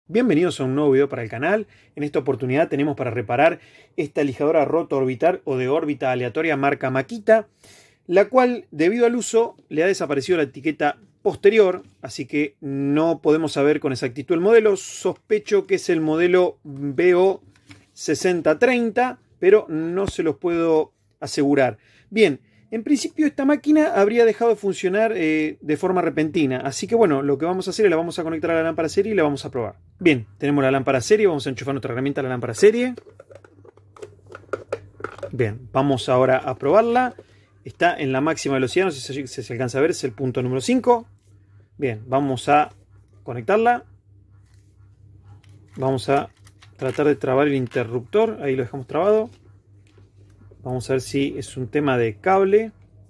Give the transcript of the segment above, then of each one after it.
Bienvenidos a un nuevo video para el canal. En esta oportunidad tenemos para reparar esta lijadora roto-orbital o de órbita aleatoria marca Makita, la cual debido al uso le ha desaparecido la etiqueta posterior, así que no podemos saber con exactitud el modelo. Sospecho que es el modelo BO6030, pero no se los puedo asegurar. Bien. En principio esta máquina habría dejado de funcionar de forma repentina, así que bueno, lo que vamos a hacer es la vamos a conectar a la lámpara serie y la vamos a probar. Bien, tenemos la lámpara serie, vamos a enchufar nuestra herramienta a la lámpara serie. Bien, vamos ahora a probarla. Está en la máxima velocidad, no sé si se alcanza a ver, es el punto número 5. Bien, vamos a conectarla. Vamos a tratar de trabar el interruptor, ahí lo dejamos trabado. Vamos a ver si es un tema de cable.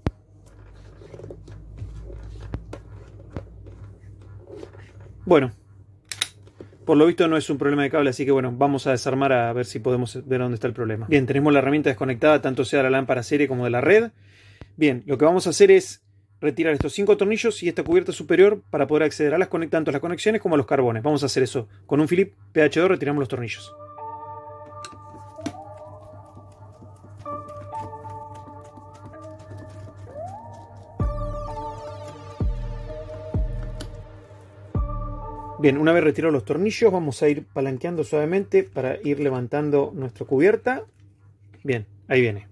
Bueno, por lo visto no es un problema de cable, así que bueno, vamos a desarmar a ver si podemos ver dónde está el problema. Bien, tenemos la herramienta desconectada, tanto sea de la lámpara serie como de la red. Bien, lo que vamos a hacer es retirar estos 5 tornillos y esta cubierta superior para poder acceder a tanto a las conexiones como a los carbones. Vamos a hacer eso. Con un Phillips PH2 retiramos los tornillos. Bien, una vez retirados los tornillos, vamos a ir palanqueando suavemente para ir levantando nuestra cubierta. Bien, ahí viene.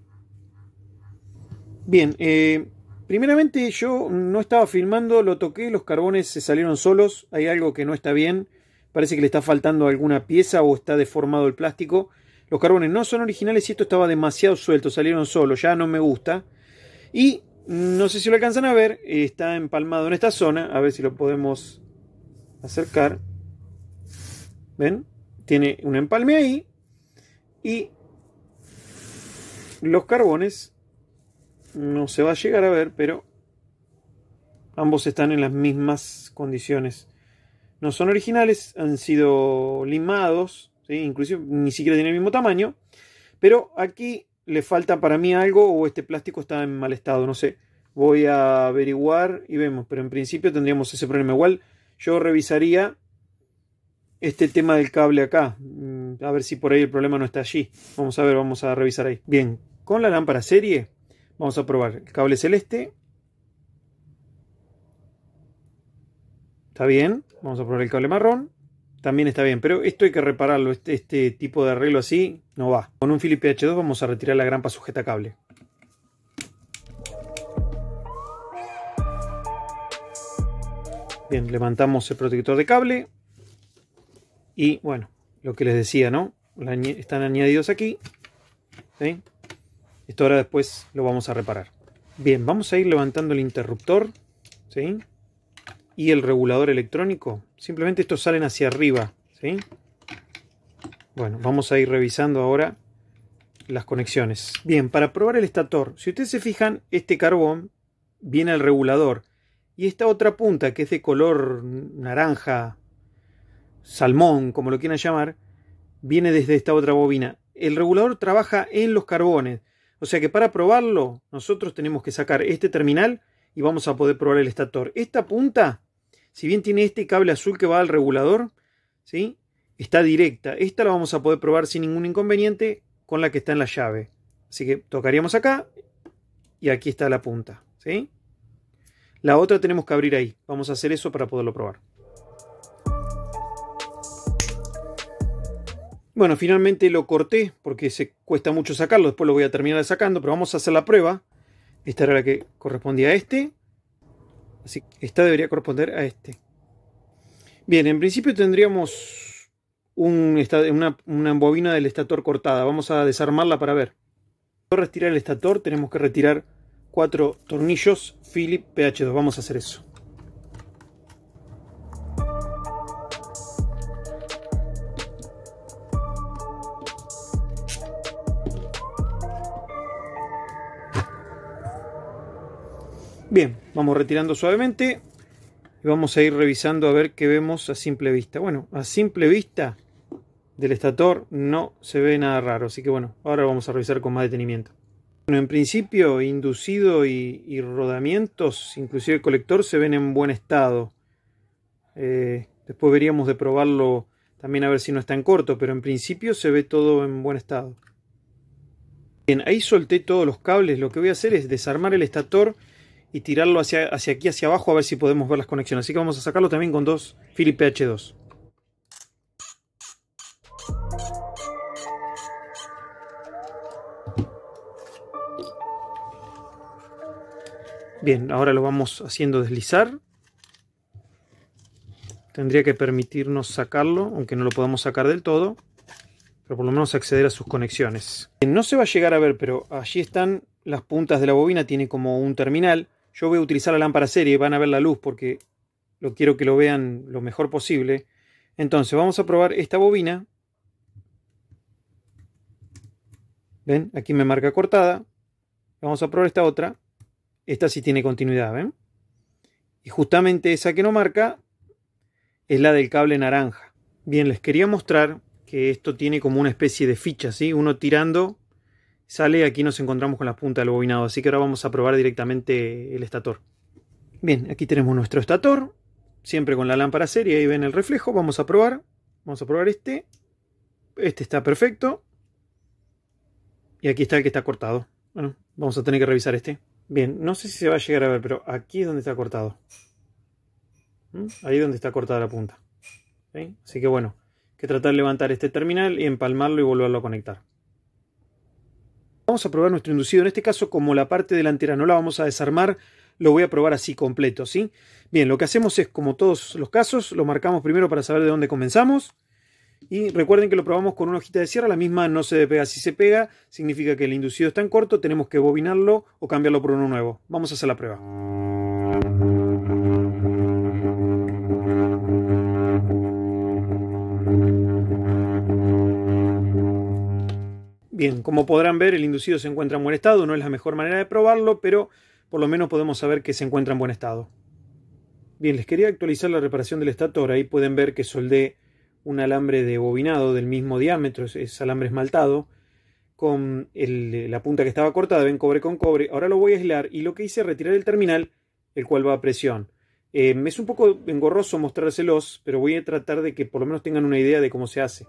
Bien, primeramente yo no estaba filmando, lo toqué, los carbones se salieron solos. Hay algo que no está bien, parece que le está faltando alguna pieza o está deformado el plástico. Los carbones no son originales y esto estaba demasiado suelto, salieron solos, ya no me gusta. Y no sé si lo alcanzan a ver, está empalmado en esta zona, a ver si lo podemos acercar. ¿Ven? Tiene un empalme ahí y los carbones no se va a llegar a ver, pero ambos están en las mismas condiciones. No son originales, han sido limados, ¿sí? Inclusive ni siquiera tienen el mismo tamaño, pero aquí le falta para mí algo o este plástico está en mal estado, no sé. Voy a averiguar y vemos, pero en principio tendríamos ese problema. Igual yo revisaría este tema del cable acá, a ver si por ahí el problema no está allí. Vamos a ver, vamos a revisar ahí. Bien, con la lámpara serie vamos a probar el cable celeste. Está bien. Vamos a probar el cable marrón. También está bien, pero esto hay que repararlo. Este tipo de arreglo así no va. Con un Phillips PH2 vamos a retirar la grampa sujeta cable. Bien, levantamos el protector de cable. Y bueno, lo que les decía, ¿no? Están añadidos aquí. ¿Sí? Esto ahora después lo vamos a reparar. Bien, vamos a ir levantando el interruptor. ¿Sí? Y el regulador electrónico. Simplemente estos salen hacia arriba. ¿Sí? Bueno, vamos a ir revisando ahora las conexiones. Bien, para probar el estator. Si ustedes se fijan, este carbón viene al regulador. Y esta otra punta, que es de color naranja, salmón, como lo quieran llamar, viene desde esta otra bobina. El regulador trabaja en los carbones. O sea que para probarlo, nosotros tenemos que sacar este terminal y vamos a poder probar el estator. Esta punta, si bien tiene este cable azul que va al regulador, ¿sí? Está directa. Esta la vamos a poder probar sin ningún inconveniente con la que está en la llave. Así que tocaríamos acá y aquí está la punta, ¿sí? La otra tenemos que abrir ahí. Vamos a hacer eso para poderlo probar. Bueno, finalmente lo corté porque se cuesta mucho sacarlo. Después lo voy a terminar sacando, pero vamos a hacer la prueba. Esta era la que correspondía a este. Así que esta debería corresponder a este. Bien, en principio tendríamos una bobina del estator cortada. Vamos a desarmarla para ver. Para retirar el estator tenemos que retirar 4 tornillos Phillips PH2. Vamos a hacer eso. Bien, vamos retirando suavemente y vamos a ir revisando a ver qué vemos a simple vista. Bueno, a simple vista del estator no se ve nada raro, así que bueno, ahora vamos a revisar con más detenimiento. Bueno, en principio, inducido y rodamientos, inclusive el colector, se ven en buen estado. Después veríamos de probarlo también a ver si no está en corto, pero en principio se ve todo en buen estado. Bien, ahí solté todos los cables. Lo que voy a hacer es desarmar el estator y tirarlo hacia aquí, hacia abajo, a ver si podemos ver las conexiones. Así que vamos a sacarlo también con dos Philips PH2. Bien, ahora lo vamos haciendo deslizar. Tendría que permitirnos sacarlo, aunque no lo podamos sacar del todo, pero por lo menos acceder a sus conexiones. No se va a llegar a ver, pero allí están las puntas de la bobina, tiene como un terminal. Yo voy a utilizar la lámpara serie, van a ver la luz porque lo quiero que lo vean lo mejor posible. Entonces vamos a probar esta bobina. ¿Ven? Aquí me marca cortada. Vamos a probar esta otra. Esta sí tiene continuidad, ¿ven? Y justamente esa que no marca es la del cable naranja. Bien, les quería mostrar que esto tiene como una especie de ficha, ¿sí? Uno tirando sale, aquí nos encontramos con la punta del bobinado, así que ahora vamos a probar directamente el estator. Bien, aquí tenemos nuestro estator, siempre con la lámpara serie, ahí ven el reflejo, vamos a probar este está perfecto, y aquí está el que está cortado. Bueno, vamos a tener que revisar este. Bien, no sé si se va a llegar a ver, pero aquí es donde está cortado. Ahí es donde está cortada la punta. ¿Sí? Así que bueno, hay que tratar de levantar este terminal y empalmarlo y volverlo a conectar. Vamos a probar nuestro inducido. En este caso, como la parte delantera no la vamos a desarmar, lo voy a probar así completo, ¿sí? Bien, lo que hacemos es, como todos los casos, lo marcamos primero para saber de dónde comenzamos. Y recuerden que lo probamos con una hojita de sierra, la misma no se despega. Si se pega, significa que el inducido está en corto, tenemos que bobinarlo o cambiarlo por uno nuevo. Vamos a hacer la prueba. Bien, como podrán ver, el inducido se encuentra en buen estado. No es la mejor manera de probarlo, pero por lo menos podemos saber que se encuentra en buen estado. Bien, les quería actualizar la reparación del estator. Ahí pueden ver que soldé un alambre de bobinado del mismo diámetro, es alambre esmaltado, con la punta que estaba cortada, ven, cobre con cobre. Ahora lo voy a aislar y lo que hice es retirar el terminal, el cual va a presión. Es un poco engorroso mostrárselos, pero voy a tratar de que por lo menos tengan una idea de cómo se hace.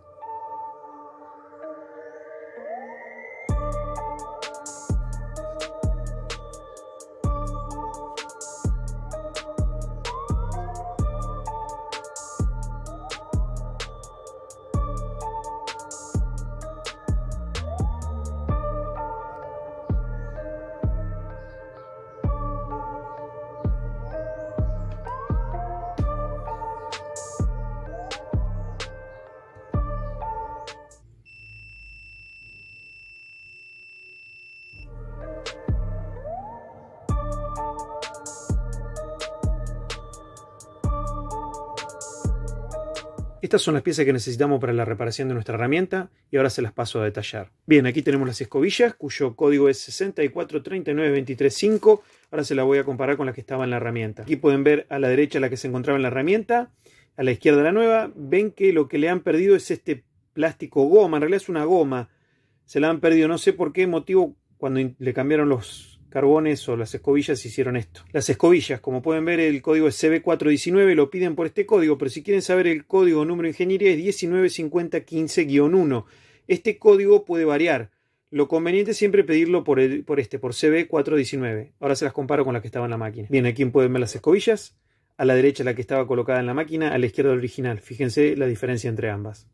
Estas son las piezas que necesitamos para la reparación de nuestra herramienta y ahora se las paso a detallar. Bien, aquí tenemos las escobillas cuyo código es 6439235. Ahora se la voy a comparar con la que estaba en la herramienta. Aquí pueden ver a la derecha la que se encontraba en la herramienta, a la izquierda la nueva. Ven que lo que le han perdido es este plástico goma, en realidad es una goma. Se la han perdido, no sé por qué motivo, cuando le cambiaron los carbones o las escobillas hicieron esto. Las escobillas, como pueden ver, el código es CB419, lo piden por este código, pero si quieren saber el código número de ingeniería es 195015-1. Este código puede variar. Lo conveniente es siempre pedirlo por CB419. Ahora se las comparo con la que estaba en la máquina. Bien, aquí pueden ver las escobillas. A la derecha la que estaba colocada en la máquina, a la izquierda el original. Fíjense la diferencia entre ambas.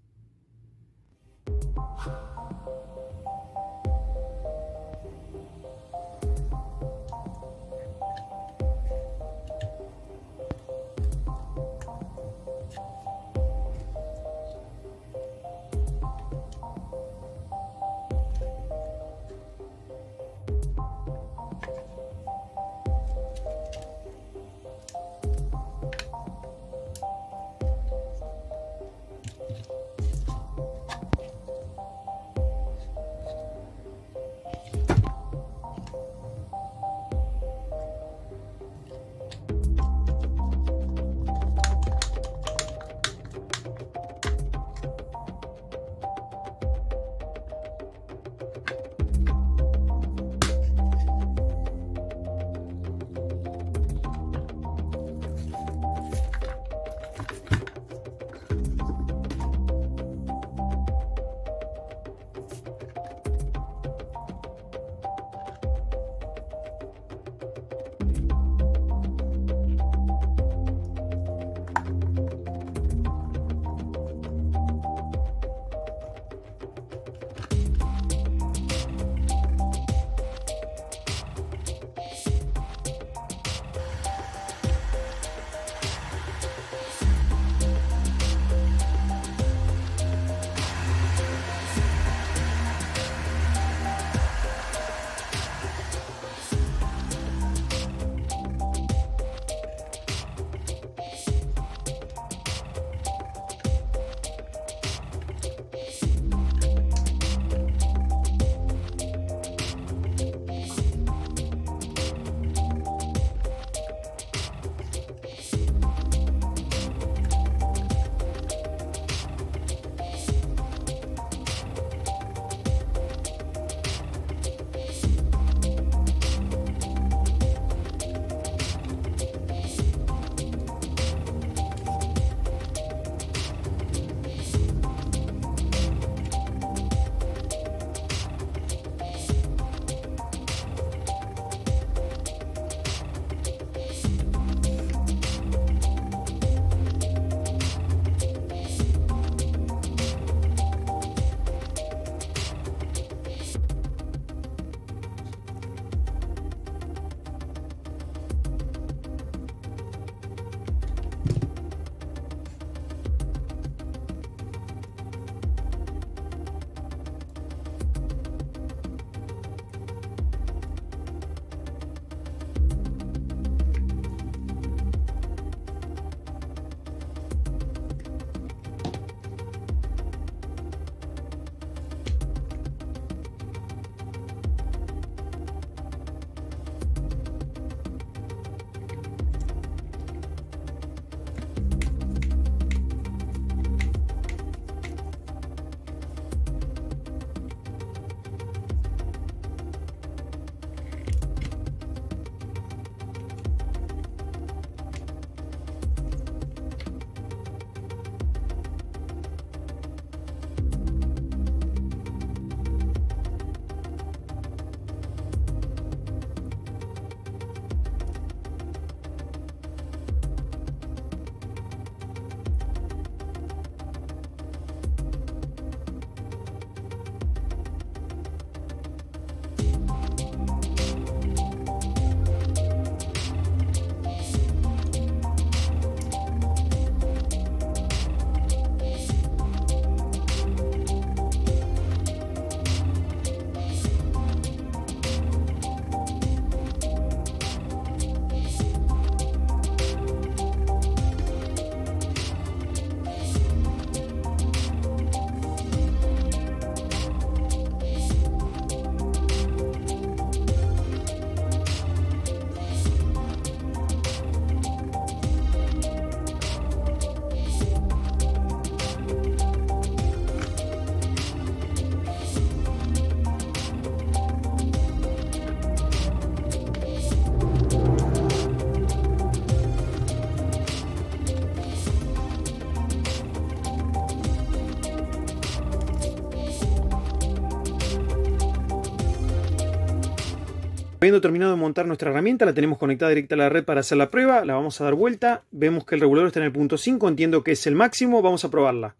Habiendo terminado de montar nuestra herramienta, la tenemos conectada directa a la red para hacer la prueba. La vamos a dar vuelta. Vemos que el regulador está en el punto 5. Entiendo que es el máximo. Vamos a probarla.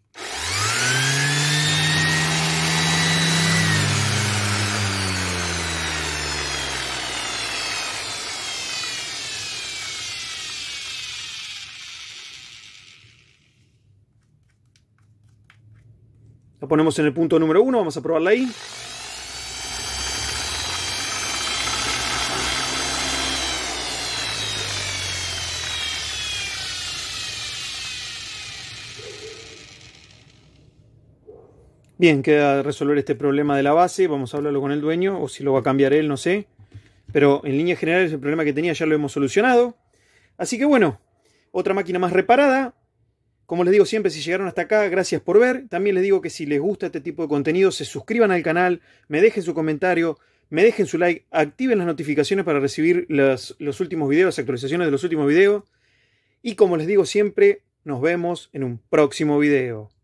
La ponemos en el punto número 1. Vamos a probarla ahí. Bien, queda resolver este problema de la base. Vamos a hablarlo con el dueño, o si lo va a cambiar él, no sé. Pero en líneas generales el problema que tenía ya lo hemos solucionado. Así que bueno, otra máquina más reparada. Como les digo siempre, si llegaron hasta acá, gracias por ver. También les digo que si les gusta este tipo de contenido, se suscriban al canal, me dejen su comentario, me dejen su like, activen las notificaciones para recibir los últimos videos, actualizaciones de los últimos videos. Y como les digo siempre, nos vemos en un próximo video.